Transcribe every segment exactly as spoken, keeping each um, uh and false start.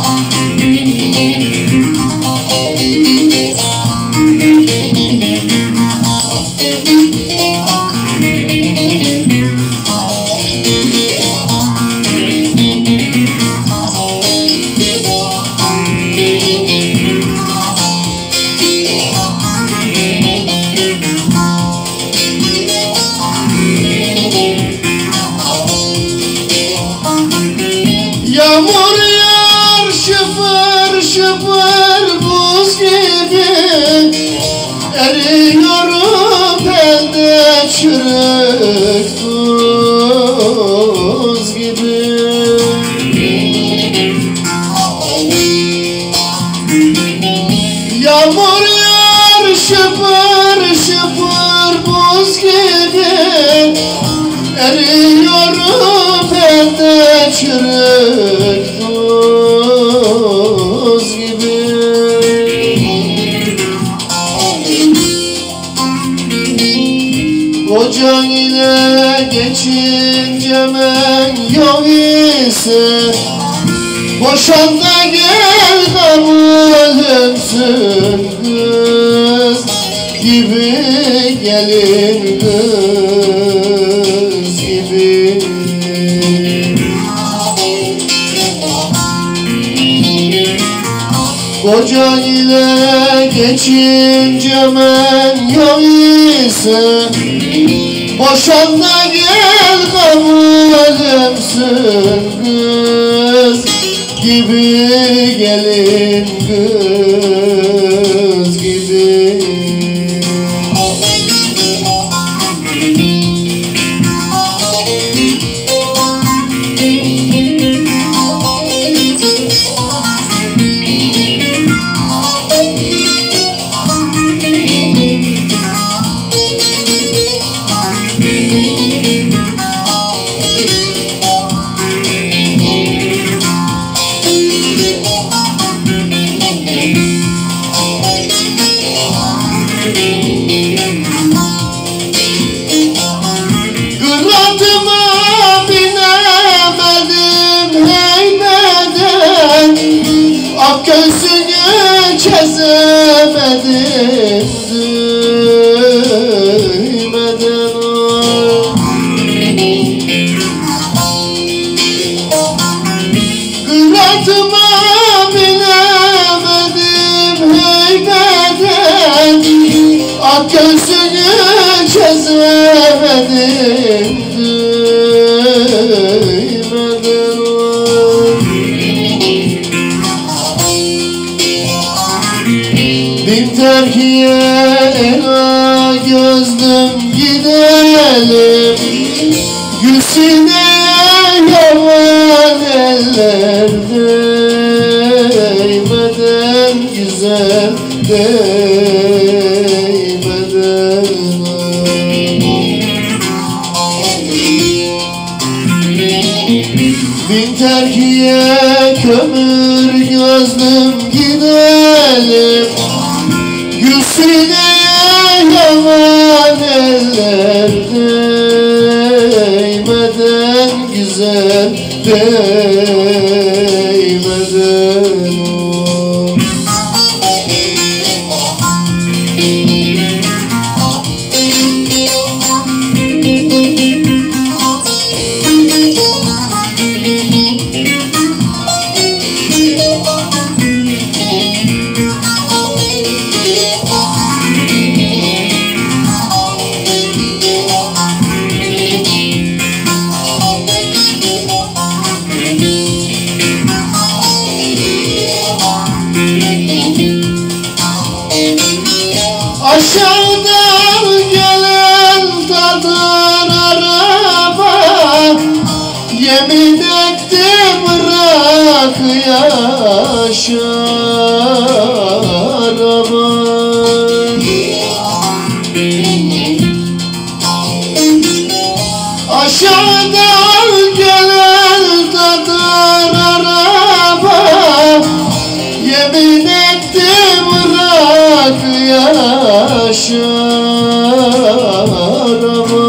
Yağmur yağar şıpır şıpır buz gibi, eriyorum elde çürük buz gibi. Yağmur yağar şıpır şıpır buz gibi, eriyorum elde çürük buz gibi. Kocan ile geçince men yok ise, boşan da gel kabulümsün kız gibi, gelin kız gibi. Kocan ile geçince men yok ise, boşan da gel kabulümsün kız gibi, gelin kız gibi. Göğsünü kesemedim, düğmeden o. Kıratıma binemedim heybeden, ak göğsünü kesemedim, düğmeden o. Bin terkiye ela gözlüm gidelim, Gülsine'ye yavan eller değmeden, güzel değmeden. Bin terkiye kömür gözlüm gidelim, Gülsine'ye yavan eller değmeden, güzel değmeden. Aşağıdan gelen tadır araba, yemin etti bırak yaşarama. Aşağıdan gelen tadır araba, yemin etti bırak yaşarama.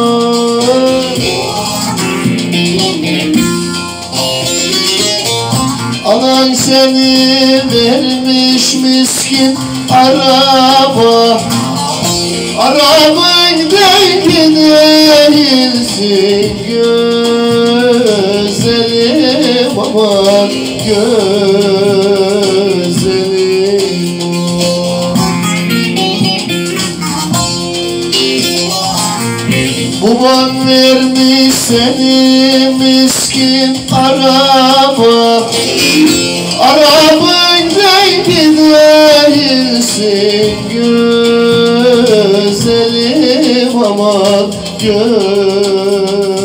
Anan seni vermiş miskin araba. Araban dengi değilsin güzelim, aman güzelim. Baban vermiş seni miskin araba. Araban dengi değilsin güzelim, aman güzelim.